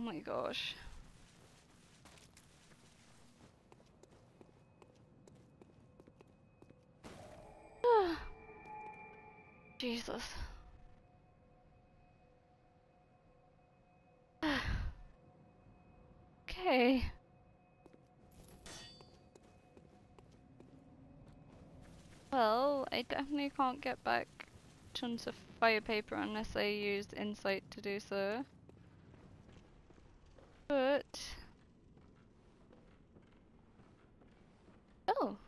Oh my gosh. Jesus. Okay. Well, I definitely can't get back tons of fire paper unless I use insight to do so. But... Oh!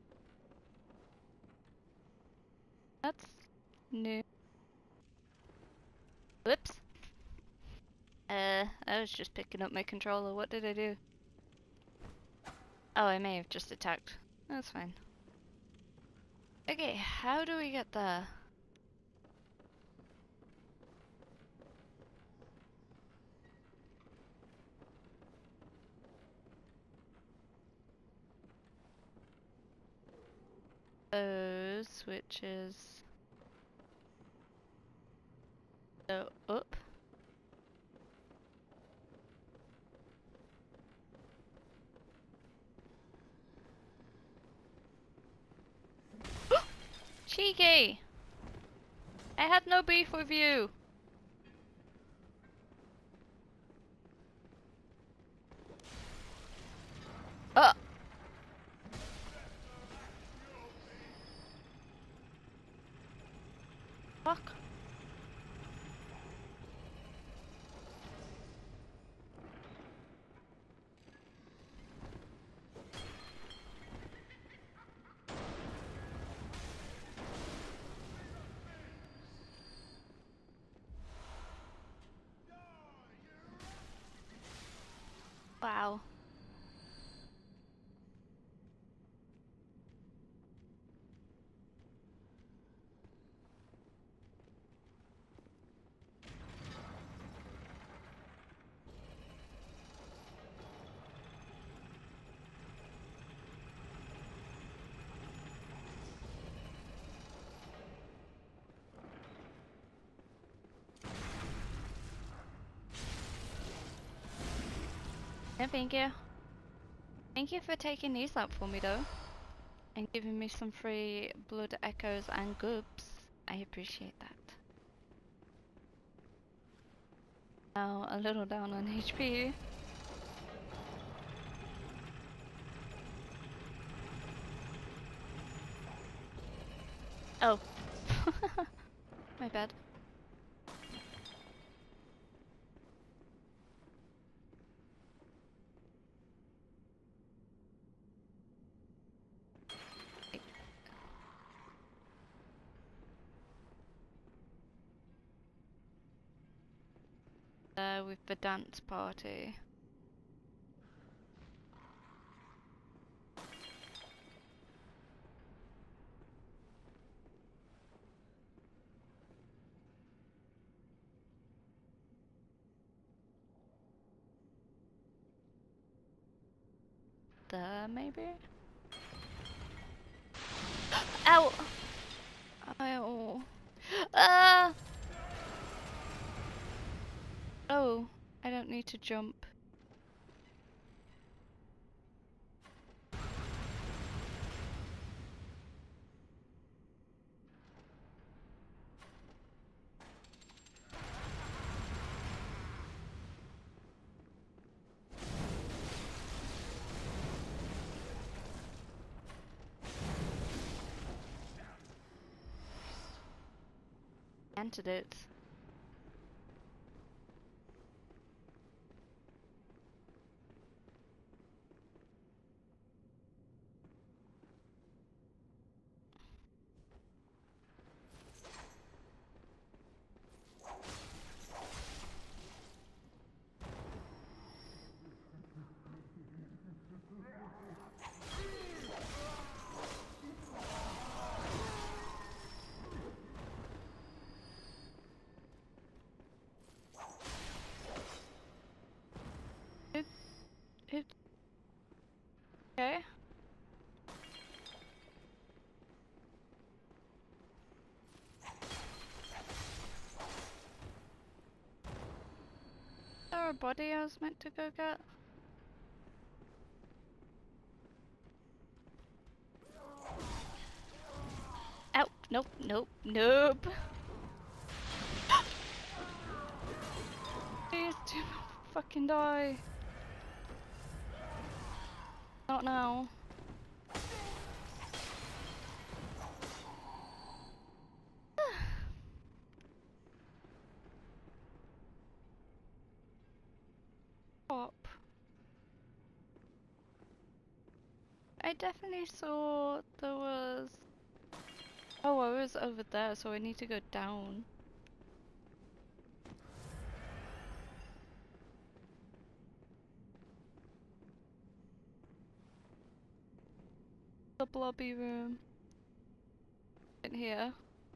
That's new. Whoops. I was just picking up my controller. What did I do? Oh, I may have just attacked. That's fine. Okay, how do we get there? Those switches. So, up. Cheeky! I had no beef with you! Oh! Fuck. Wow. No, thank you. Thank you for taking these out for me though. And giving me some free blood echoes and goobs. I appreciate that. Now a little down on HP. Oh. My bad. With the dance party. There, maybe? Ow! Ow. Ah! Oh, I don't need to jump. Entered it. there a body I was meant to go get? Ow! Nope, nope, nope! Please do not fucking die. Not now. Stop. I definitely saw there was... Oh, I was over there, so I need to go down. The lobby room. In here.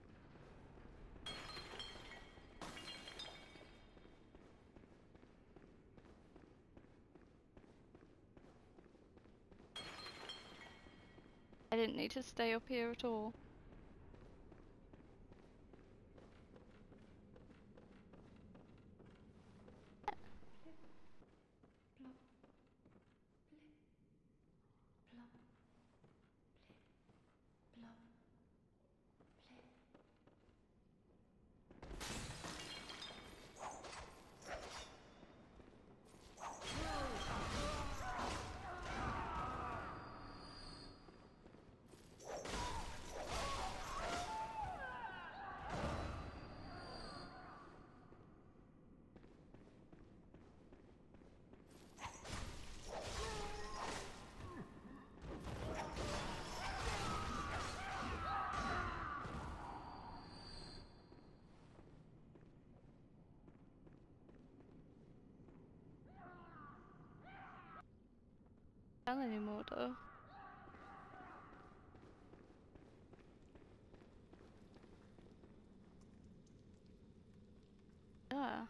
I didn't need to stay up here at all. Not anymore though. Yeah.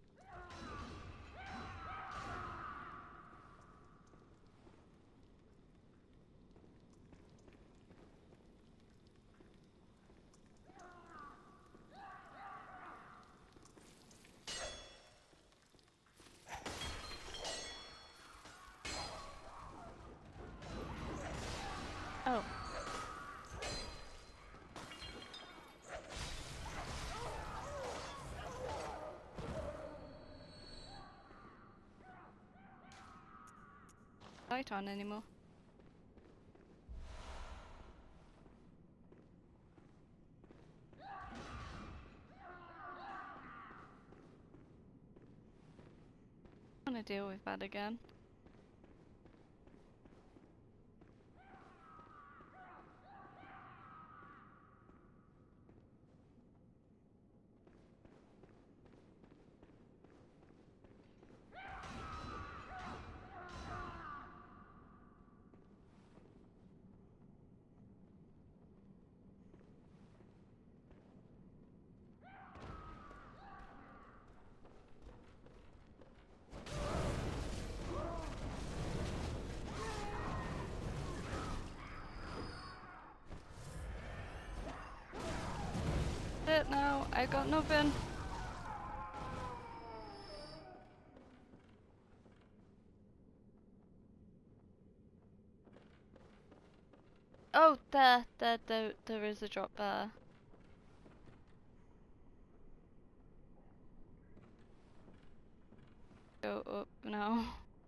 Oh. Light on anymore. I wanna deal with that again. It now. I got nothing. Oh, there is a drop there. Go up now.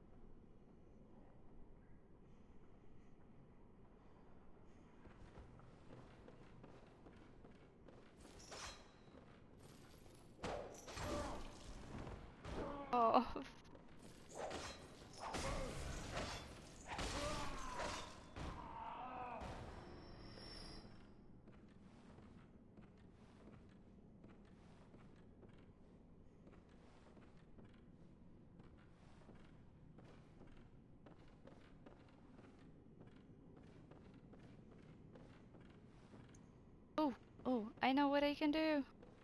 Oh. Oh, oh, I know what I can do.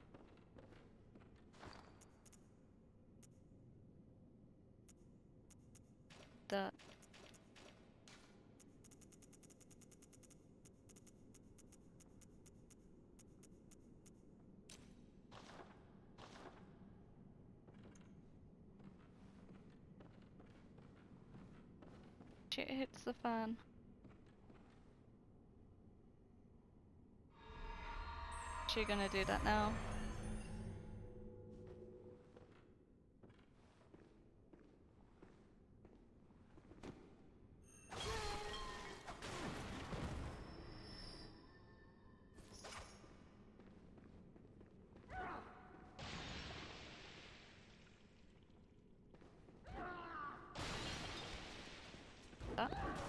That. Shit hits the fan. She gonna do that now? That.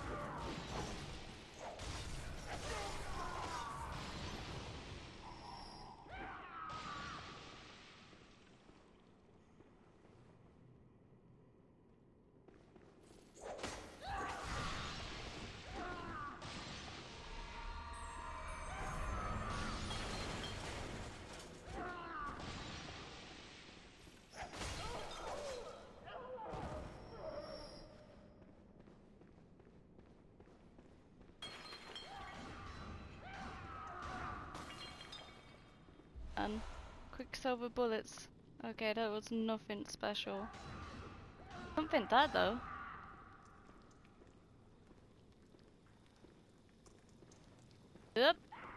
And Quicksilver bullets. Okay, that was nothing special. Something that though. Yep.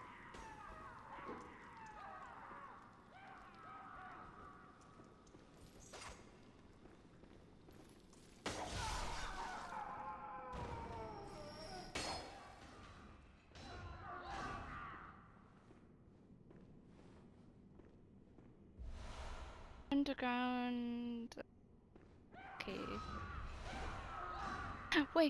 Underground. Okay. Wait.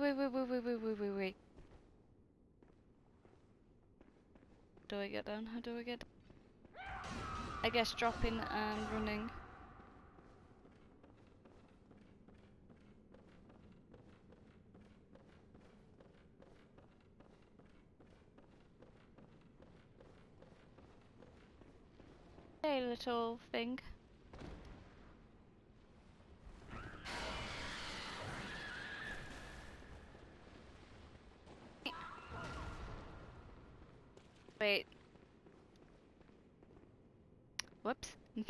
How do I get down? How do I get down? I guess dropping and running. Hey, little thing. Wait. Whoops.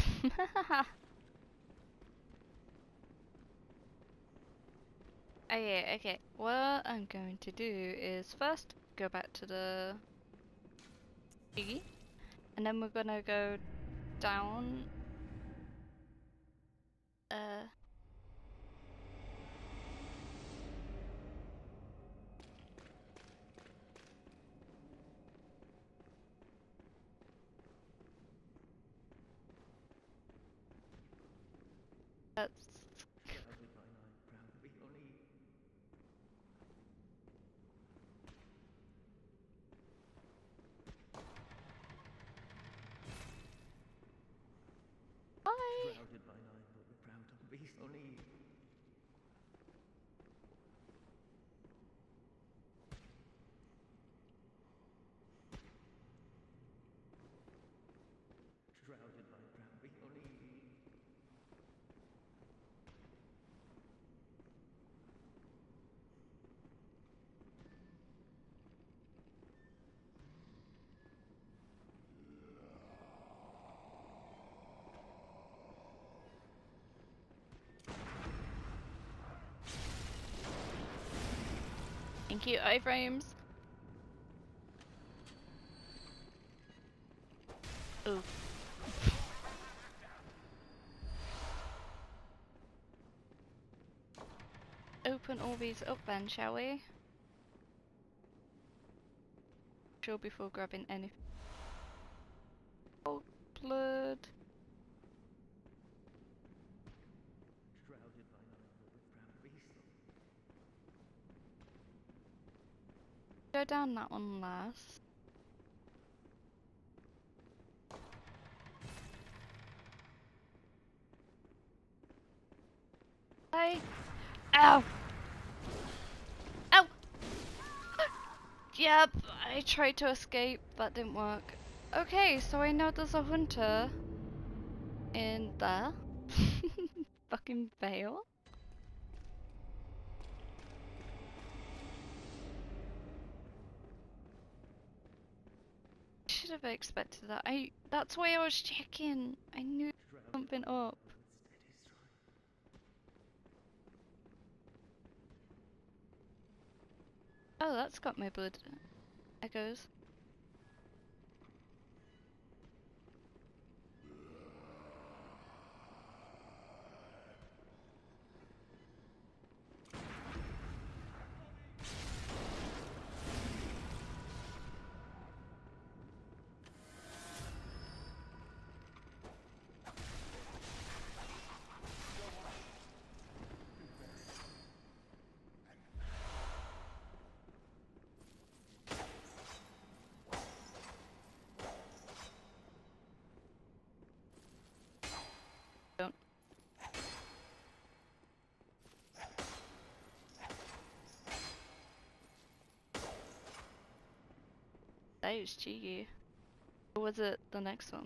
Okay, okay. What I'm going to do is first go back to the E, and then we're gonna go down. That's bye. Thank you, iframes. Ooh. Open all these up then, shall we? Sure, before grabbing anything. Oh, blood. Go down that one last. Bye. Ow! Ow! Yep, I tried to escape, that didn't work. Okay, so I know there's a hunter in there. Fucking veil. Should have expected that. That's why I was checking. I knew something up. Oh, that's got my blood echoes. Don't. That is cheeky. Or was it the next one?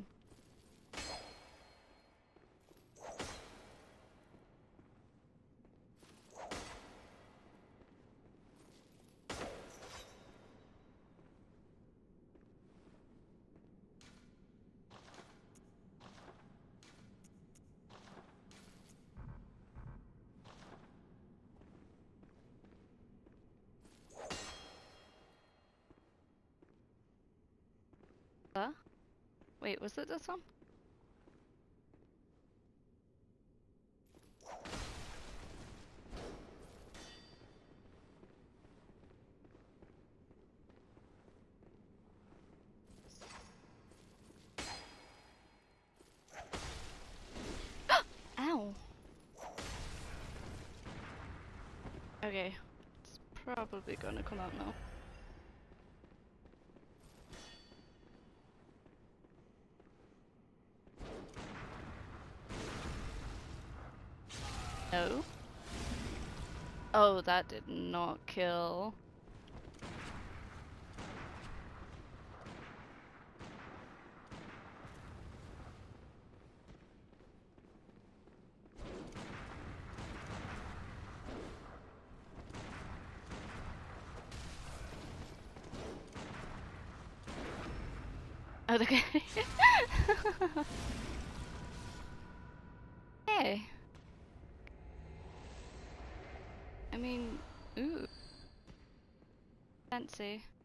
Huh? Wait, was it this one? Ow! Okay, it's probably gonna come out now. No? Oh, that did not kill. Oh, okay. Hey. I mean, ooh. Fancy.